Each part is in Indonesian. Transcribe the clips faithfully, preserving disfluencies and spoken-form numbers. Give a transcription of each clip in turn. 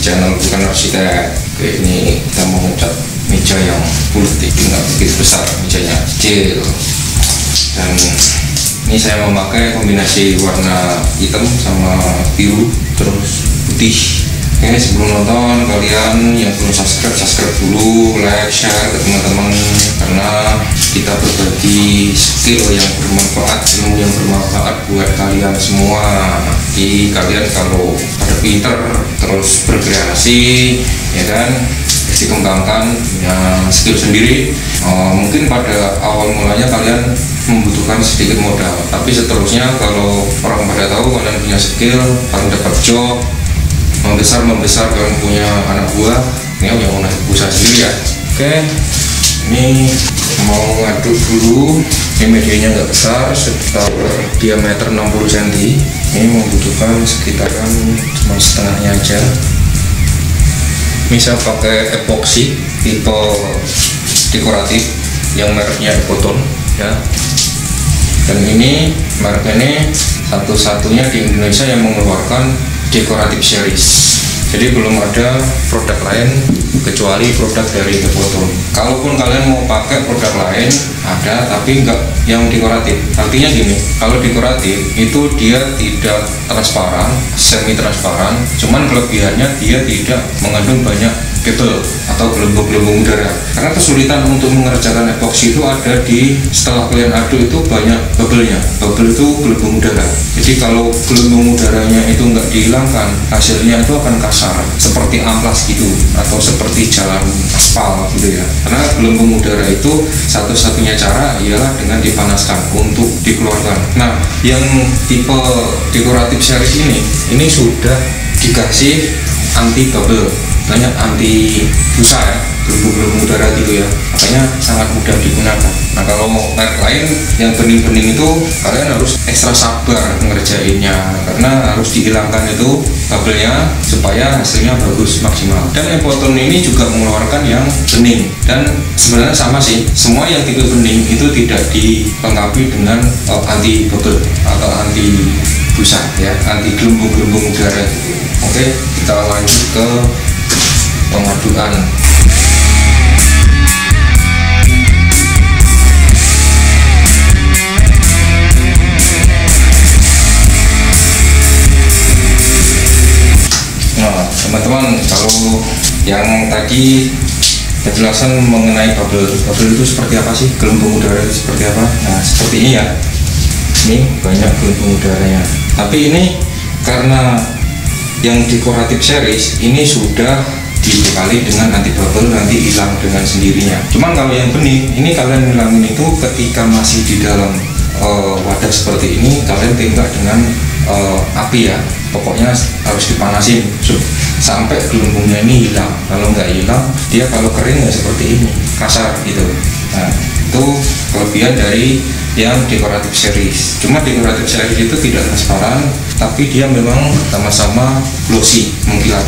channel Bukan Arsitek. Oke, ini kita mau ngecat meja yang putih, nggak begitu besar, mejanya kecil. Dan ini saya memakai kombinasi warna hitam sama biru terus putih. Oke, sebelum nonton kalian yang belum subscribe, subscribe dulu, like, share ke teman-teman, karena kita berbagi skill yang bermanfaat, ilmu yang bermanfaat buat kalian semua. Jadi kalian kalau pada pinter terus berkreasi, ya kan, dikembangkan punya skill sendiri. Uh, mungkin pada awal mulanya kalian membutuhkan sedikit modal, tapi seterusnya kalau orang pada tahu kalian punya skill, kalian dapat job membesar membesar kalian punya anak buah, ini yang mau usaha sendiri ya. Oke, ini mau ngaduk dulu. Ini medianya nggak besar, sekitar diameter enam puluh sentimeter. Ini membutuhkan sekitaran cuma setengahnya aja. Ini saya pakai epoxy tipe dekoratif yang mereknya Epoton ya. Dan ini mereknya ini satu-satunya di Indonesia yang mengeluarkan dekoratif series. Jadi belum ada produk lain kecuali produk dari Epoton. Kalaupun kalian mau pakai produk lain ada, tapi enggak yang dekoratif. Artinya gini, kalau dekoratif itu dia tidak transparan, semi transparan, cuman kelebihannya dia tidak mengandung banyak bubble atau gelembung-gelembung udara. Karena kesulitan untuk mengerjakan epoxy itu ada di setelah kalian aduk itu banyak bubble-nya. Bubble itu gelembung udara. Jadi kalau gelembung udaranya itu enggak dihilangkan, hasilnya itu akan kasar seperti amplas gitu atau seperti jalan aspal gitu ya. Karena gelembung udara itu satu-satunya cara ialah dengan dipanaskan untuk dikeluarkan. Nah, yang tipe dekoratif series ini ini sudah dikasih anti bubble, banyak anti busa ya, gelembung-gelembung udara gitu ya, makanya sangat mudah digunakan. Nah, kalau merek lain yang bening-bening itu kalian harus ekstra sabar ngerjainnya, karena harus dihilangkan itu bubble-nya supaya hasilnya bagus maksimal. Dan Epoton ini juga mengeluarkan yang bening, dan sebenarnya sama sih, semua yang tipe bening itu tidak dilengkapi dengan uh, anti bubble atau anti busa ya, anti gelembung-gelembung udara gitu. Oke, kita lanjut ke pengaduan. Nah, teman-teman, kalau yang tadi penjelasan mengenai bubble, bubble itu seperti apa sih? Gelembung udara itu seperti apa? Nah, seperti ini ya. Ini banyak gelembung udaranya. Tapi ini karena yang dekoratif series ini sudah dibekali dengan anti bubble, nanti hilang dengan sendirinya. Cuman kalau yang bening ini kalian hilangin itu ketika masih di dalam uh, wadah seperti ini, kalian tembak dengan uh, api ya. Pokoknya harus dipanasin sampai gelembungnya ini hilang. Kalau nggak hilang, dia kalau kering ya seperti ini, kasar gitu. Nah, itu kelebihan dari yang dekoratif series. Cuma dekoratif series itu tidak transparan, tapi dia memang sama-sama glossy, mengkilat.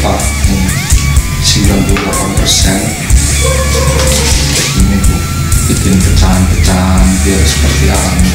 Pak. Ini sembilan puluh delapan persen. Ini tuh bikin pecahan-pecahan biar seperti alami.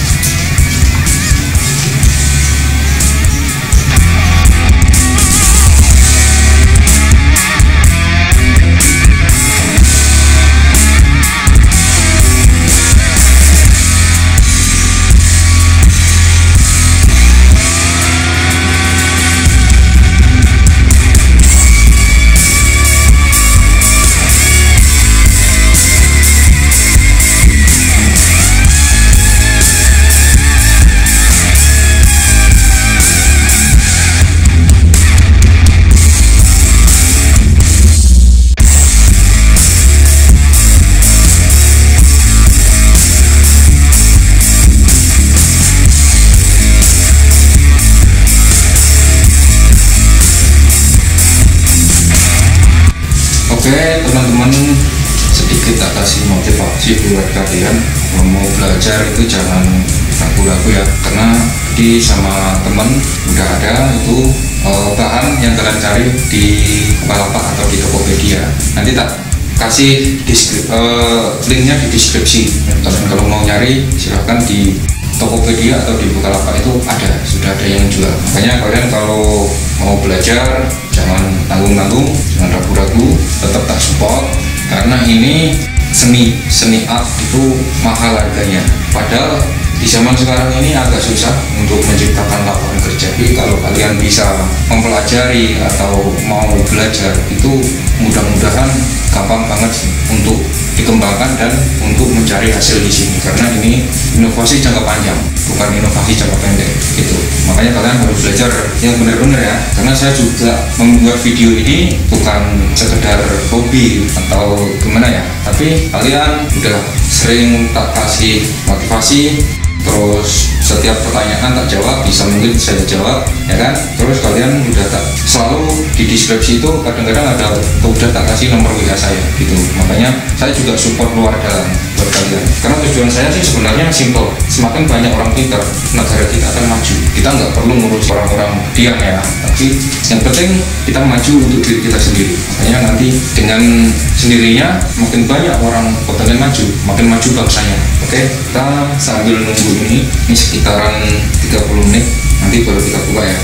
Oke teman-teman, sedikit tak kasih motivasi buat kalian kalau mau belajar itu jangan ragu-ragu ya, karena di sama temen udah ada itu eh, bahan yang kalian cari di Bukalapak atau di Tokopedia. Nanti tak kasih eh, linknya di deskripsi. Kalian kalau mau nyari silahkan di Tokopedia atau di Bukalapak itu ada, sudah ada yang jual. Makanya kalian kalau mau belajar jangan tanggung-tanggung, jangan ragu-ragu, tetap tak support, karena ini seni seni art itu mahal harganya. Padahal di zaman sekarang ini agak susah untuk menciptakan lapangan kerja. Jadi kalau kalian bisa mempelajari atau mau belajar itu mudah-mudahan gampang banget sih untuk dikembangkan dan untuk mencari hasil di sini, karena ini inovasi jangka panjang, bukan inovasi jangka pendek gitu. Makanya kalian harus belajar yang benar-benar ya, karena saya juga membuat video ini bukan sekedar hobi atau gimana ya, tapi kalian udah sering tak kasih motivasi, terus setiap pertanyaan tak jawab, bisa mungkin saya jawab ya kan. Terus kalian udah tak selalu di deskripsi itu kadang-kadang ada udah tak kasih nomor W A saya gitu. Makanya saya juga support luar dalam buat kalian, karena tujuan saya sih sebenarnya simple, semakin banyak orang pintar negara kita akan maju. Kita nggak perlu ngurus orang-orang diam ya, tapi yang penting kita maju untuk diri kita sendiri. Makanya nanti dengan sendirinya makin banyak orang potensial maju, makin maju bangsanya. Oke, kita sambil nunggu ini ini sekitaran tiga puluh menit, nanti baru kita buka ya.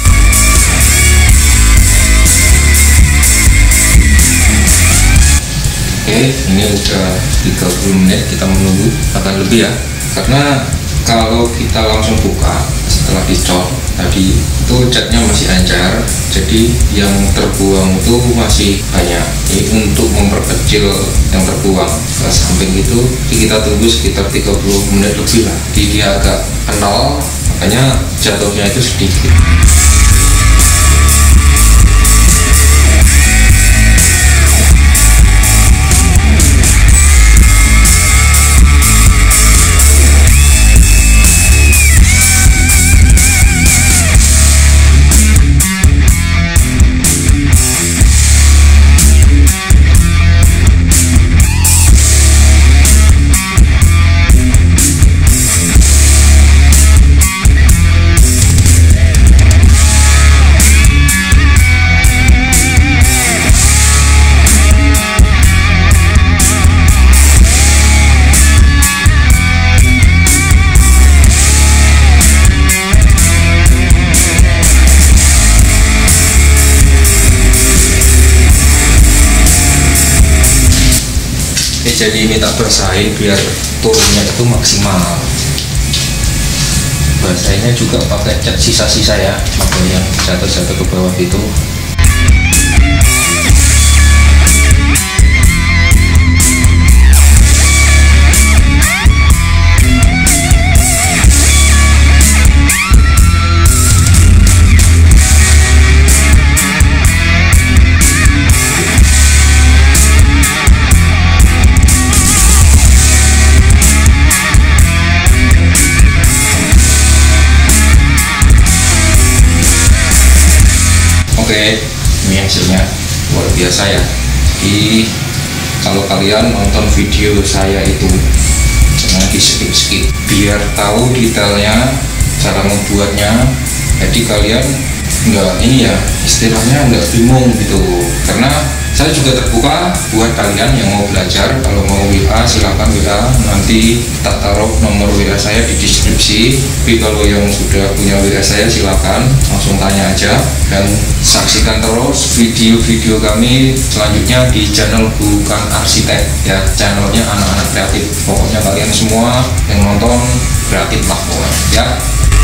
Oke, ini udah tiga puluh menit, kita menunggu, akan lebih ya, karena kalau kita langsung buka setelah dicor tadi itu catnya masih lancar, jadi yang terbuang itu masih banyak. Jadi untuk memperkecil yang terbuang ke samping itu kita tunggu sekitar tiga puluh menit lebih lah. Jadi dia agak kental, makanya jatuhnya itu sedikit. Jadi ini tak basahin biar turunnya itu maksimal. Basahinnya juga pakai cat sisa-sisa ya, pakai yang jatuh-jatuh ke bawah itu. Oke, ini hasilnya luar biasa ya. Jadi kalau kalian nonton video saya itu jangan di skip-skip, biar tahu detailnya, cara membuatnya. Jadi kalian nggak ini ya, istilahnya nggak bingung gitu, karena saya juga terbuka buat kalian yang mau belajar. Kalau mau W A silakan W A, nanti tak taruh nomor W A saya di deskripsi. Tapi kalau yang sudah punya W A saya silakan langsung tanya aja, dan saksikan terus video-video kami selanjutnya di channel Bukan Arsitek ya, channelnya anak-anak kreatif. Pokoknya kalian semua yang nonton kreatif lah pokoknya ya.